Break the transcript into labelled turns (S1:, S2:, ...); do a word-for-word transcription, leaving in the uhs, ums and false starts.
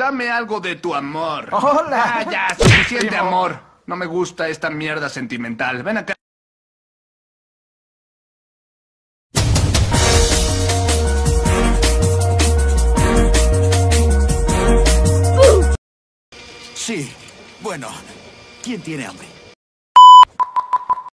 S1: Dame algo de tu amor.
S2: Hola.
S1: Ah, ya, suficiente
S2: Primo.
S1: amor. No me gusta esta mierda sentimental. Ven acá.
S3: Sí, bueno, ¿quién tiene hambre?